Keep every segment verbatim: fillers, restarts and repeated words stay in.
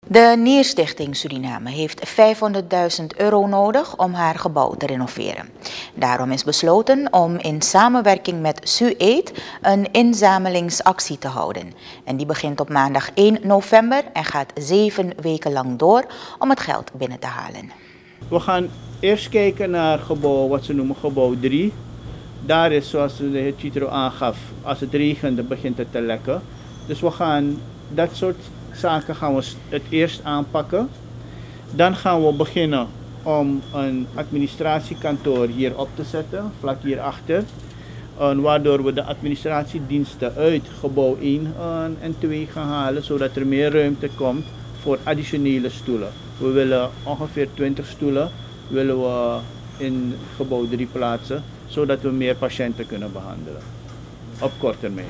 De Nierstichting Suriname heeft vijfhonderdduizend euro nodig om haar gebouw te renoveren. Daarom is besloten om in samenwerking met SUAID een inzamelingsactie te houden. En die begint op maandag één november en gaat zeven weken lang door om het geld binnen te halen. We gaan eerst kijken naar gebouw, wat ze noemen gebouw drie. Daar is, zoals de heer Chitro aangaf, als het regent dan begint het te lekken. Dus we gaan dat soort zaken gaan we het eerst aanpakken. Dan gaan we beginnen om een administratiekantoor hier op te zetten, vlak hierachter. Uh, waardoor we de administratiediensten uit gebouw één uh, en twee gaan halen, zodat er meer ruimte komt voor additionele stoelen. We willen ongeveer twintig stoelen willen we in gebouw drie plaatsen, zodat we meer patiënten kunnen behandelen op korte termijn.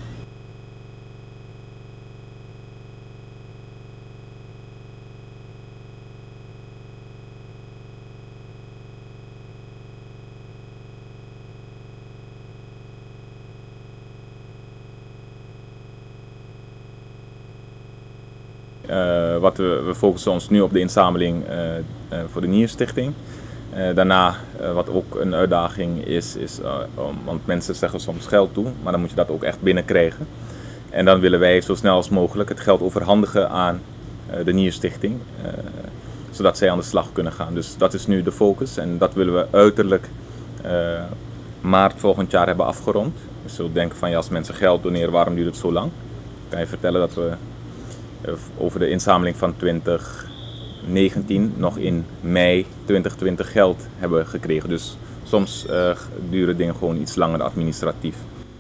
Uh, wat we, we focussen ons nu op de inzameling uh, uh, voor de Nierstichting. Uh, daarna, uh, wat ook een uitdaging is, is uh, um, want mensen zeggen soms geld toe, maar dan moet je dat ook echt binnenkrijgen. En dan willen wij zo snel als mogelijk het geld overhandigen aan uh, de Nierstichting, uh, zodat zij aan de slag kunnen gaan. Dus dat is nu de focus en dat willen we uiterlijk uh, maart volgend jaar hebben afgerond. Dus we denken van ja, als mensen geld doneren, waarom duurt het zo lang? Ik kan je vertellen dat we over de inzameling van twintig negentien nog in mei twintig twintig geld hebben gekregen. Dus soms uh, duren dingen gewoon iets langer administratief.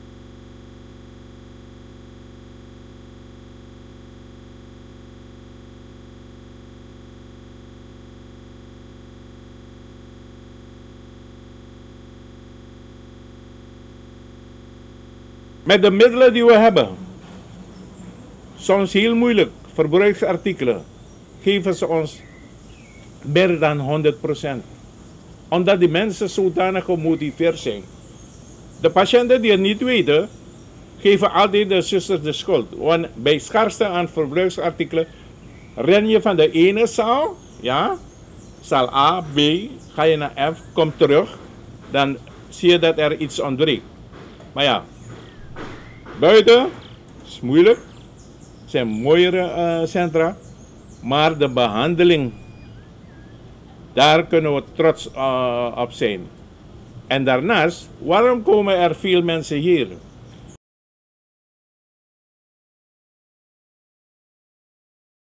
Met de middelen die we hebben, soms heel moeilijk, verbruiksartikelen, geven ze ons meer dan honderd procent. Omdat die mensen zodanig gemotiveerd zijn. De patiënten die het niet weten, geven altijd de zusters de schuld. Want bij schaarste aan verbruiksartikelen ren je van de ene zaal, ja, zaal A, B, ga je naar F, kom terug, dan zie je dat er iets ontbreekt. Maar ja, buiten is moeilijk. Zijn mooiere uh, centra, maar de behandeling, daar kunnen we trots uh, op zijn. En daarnaast, waarom komen er veel mensen hier?